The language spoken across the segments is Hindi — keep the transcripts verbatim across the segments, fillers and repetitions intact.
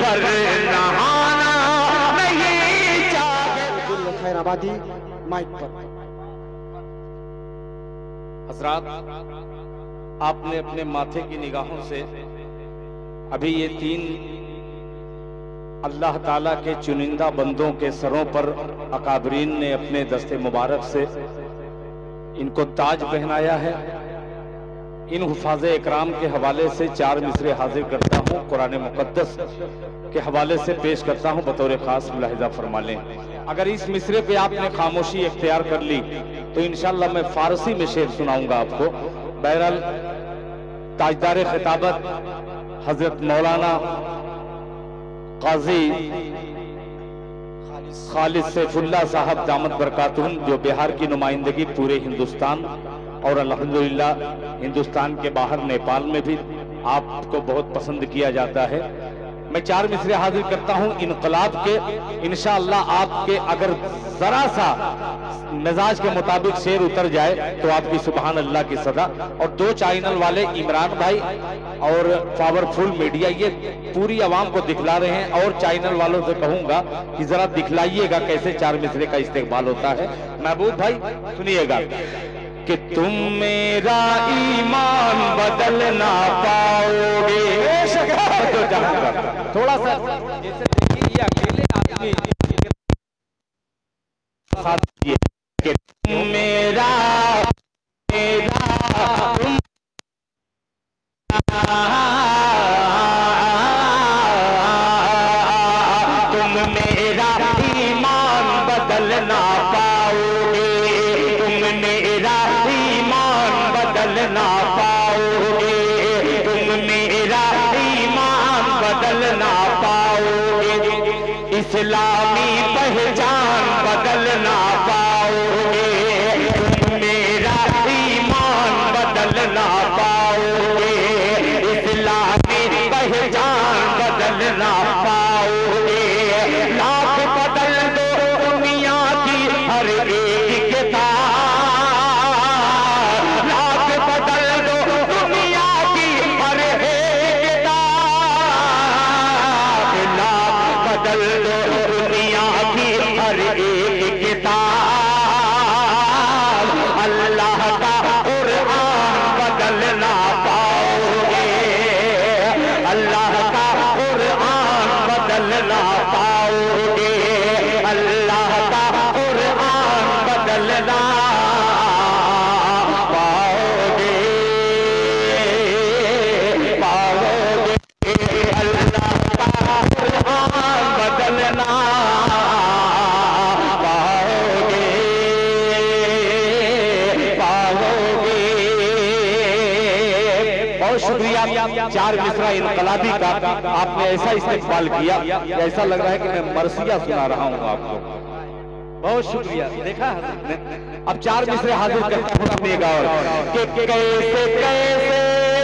पर नहाना नहीं चाहिए। खैराबादी माइक पर। हजरात, आपने अपने माथे की निगाहों से अभी ये तीन अल्लाह ताला के चुनिंदा बंदों के सरों पर अकाबरीन ने अपने दस्ते मुबारक से इनको ताज पहनाया है। इन हुफाज़े इकराम के हवाले से चार मिसरे हाजिर करता हूँ, कुरान मुक़द्दस के हवाले से पेश करता हूँ, बतौर खास मुलाहिज़ा फरमा लें। अगर इस मिसरे पे आपने खामोशी इख्तियार कर ली तो इंशाअल्लाह मैं फारसी में शेर सुनाऊंगा आपको। बहरहाल ताजदार खिताबत हजरत मौलाना काजी खालिद सैफुल्लाह साहब दामत बरकातुहुम, जो बिहार की नुमाइंदगी पूरे हिंदुस्तान और अल्हम्दुलिल्लाह हिंदुस्तान के बाहर नेपाल में भी आपको बहुत पसंद किया जाता है। मैं चार मिसरे हाजिर करता हूं इनकलाब के। इंशाअल्लाह आपके अगर जरा सा मिजाज के मुताबिक शेर उतर जाए तो आपकी सुभान अल्लाह की सदा। और दो चैनल वाले इमरान भाई और पावरफुल मीडिया ये पूरी आवाम को दिखला रहे हैं, और चैनल वालों से कहूंगा कि जरा दिखलाइएगा कैसे चार मिसरे का इस्तेमाल होता है। महबूब भाई सुनिएगा कि तुम मेरा ईमान बदल ना पाओगे। थोड़ा सा जैसे देखिए ये अकेले आदमी साथ दिए कि तुम मेरा मेरा तुम तुम मेरा ईमान बदल ना पाओगे, तुम मेरा ईमान बदल ना पाओगे, तुम मेरा ईमान बदल ना पाओगे, इस्लामी पहचान बदल ना पाओगे, तुम मेरा ईमान बदल ना पाओगे, इस्लामी पहचान बदल ना पाओगे। लाख बदल दो दुनिया की हर एक किताब, लाख बदल दो दुनिया की हर एक किताब, लाख बदल दो दुनिया की हर एक किताब, अल्लाह का कुरान बदल ना पाओगे, अल्लाह का कुरान बदल ना पाओगे, अल्लाह का कुरान बदल ना पाओगे, पाओगे, अल्लाह का कुरान बदल ना पाओगे, पाओगे। बहुत शुक्रिया चार मिसरा इनकलाबी का, आपने ऐसा इस्तेमाल किया ऐसा लग रहा है कि मैं मरसिया सुना रहा हूँ आपको। बहुत शुक्रिया। देखा है अब चार मिसरे हाजिर करता हूँ अपने गाँव के कैसे कैसे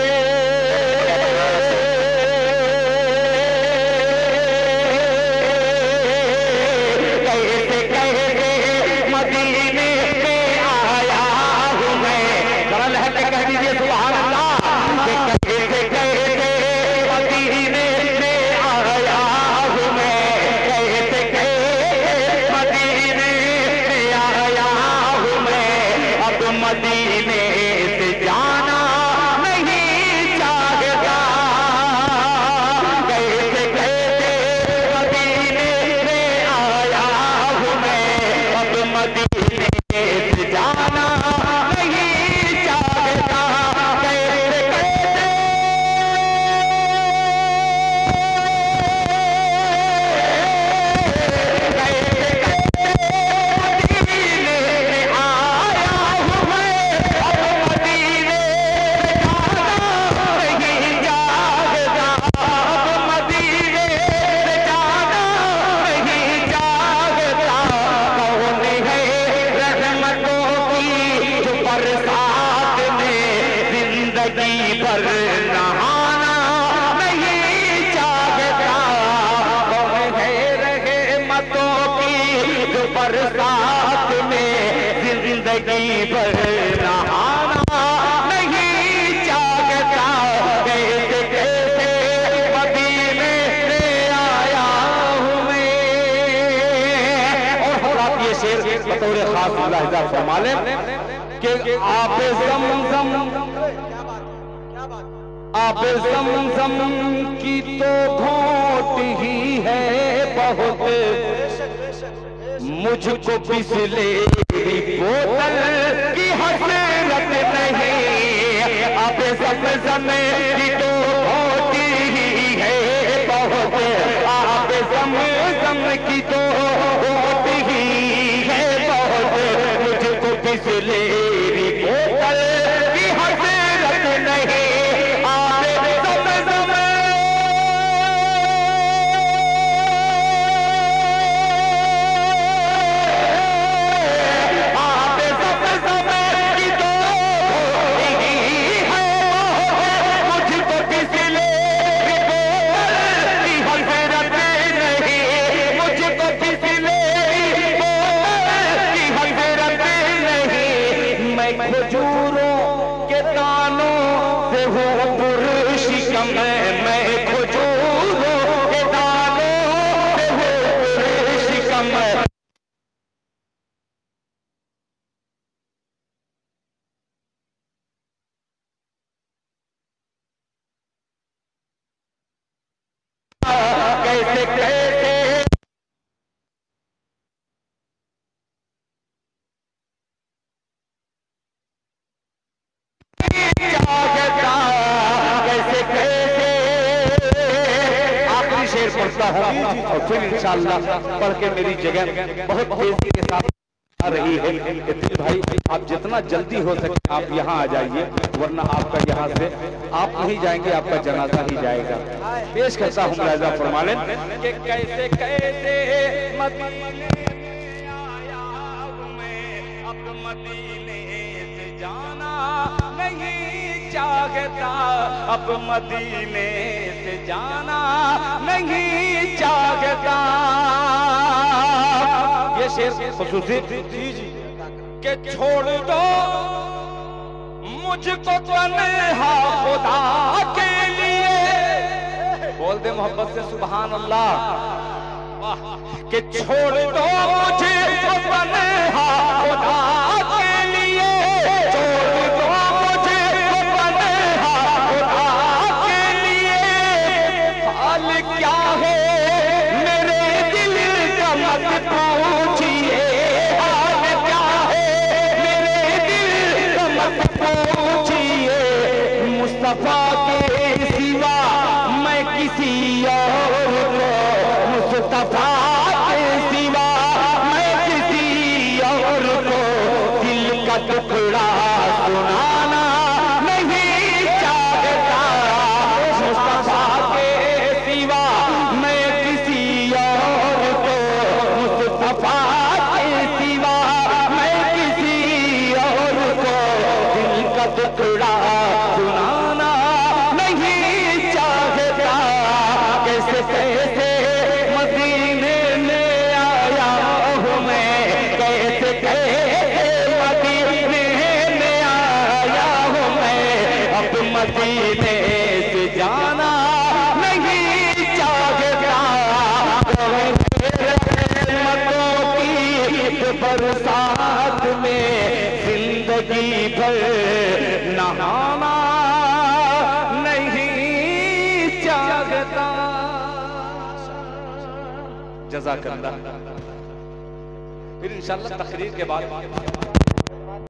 कैसे कैसे मदीने में आया हूँ मैं। जरा लहर के कह दीजिए सुभान अल्लाह। कैसे कैसे मदीने में आया हूँ मैं, कैसे कैसे मदीने में आया हूँ मैं। अब मदीने से जाना नहीं बतौर खास मुलाहिजा फरमा लें कि आप ज़मज़म आप ज़मज़म की तो घोट ही है बहुत, मुझको बिसलेरी बोतल की हसरत नहीं। आप ज़मज़म की तो घोट ही है बहुत, आप ज़मज़म की तो घोट ही है बहुत, मुझको बिसलेरी बोतल की हसरत नहीं। खजूरों के दानों से हूँ पुरशिकम, मैं खजूरों के दानों से हूँ पुरशिकम। कैसे कैसे कैसे कैसे आखिरी शेर पढ़ता हूँ और फिर इंशाअल्लाह पढ़ के मेरी जगह बहुत तेजी के साथ आ रही है। इतने भाई आप जितना जल्दी हो सके आप यहाँ आ जाइए, वरना आपका यहाँ से आप नहीं जाएंगे, आपका जनाजा ही जाएगा। पेश करता हूँ मुलाहिजा फरमा लें कि कैसे कैसे मदीने आया मैं, अब मदीने से जाना नहीं चाहता, अब मदीने से जाना नहीं चाहता। ये शेर खुसूसी के छोड़ दो मुझको तन्हा खुदा के लिए, बोल दे मोहब्बत से सुभान अल्लाह। के छोड़ दो मुझे तन्हा खुदा के लिए, छोड़ दो मुझे तन्हा खुदा के लिए। हाल क्या है मेरे दिल का मत पूछिए, हाल क्या है मेरे दिल का मत पूछिए। मुस्तफा के सिवा मैं किसी और को, मुस्तफा के सिवा मैं किसी और को दिल का टुकड़ा सुनाना नहीं चाहता। मुस्तफा के सिवा मैं किसी और को, मुस्तफा के सिवा मैं किसी और को दिल का टुकड़ा सुनाना नहीं चाहता। कैसे कैसे मदीने में आया हूँ मैं, कैसे कैसे मदीने में आया हूँ मैं, अब मदीने से जाना नहीं चाहता। रहमतों की बरसात में जिंदगी भर नहाना नहीं चाहता। जज़ाकल्लाह। फिर इंशाअल्लाह तकरीर के बाद